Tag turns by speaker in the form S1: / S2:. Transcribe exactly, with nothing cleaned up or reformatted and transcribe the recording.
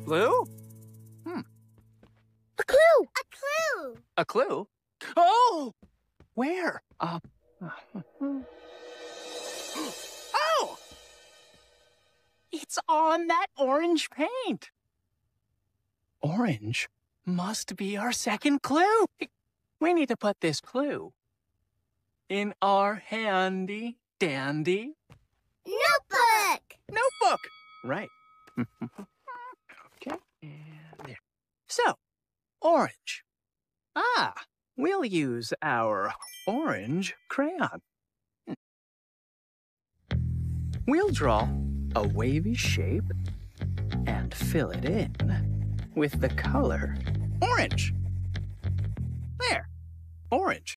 S1: clue? Hmm.
S2: A clue! A clue!
S1: A clue? Oh! Where? Uh, oh! It's on that orange paint. Orange must be our second clue. We need to put this clue in our handy dandy
S2: Notebook!
S1: notebook. Right. Okay, and there. So, orange. Ah, we'll use our orange crayon. We'll draw a wavy shape and fill it in with the color orange. There, orange.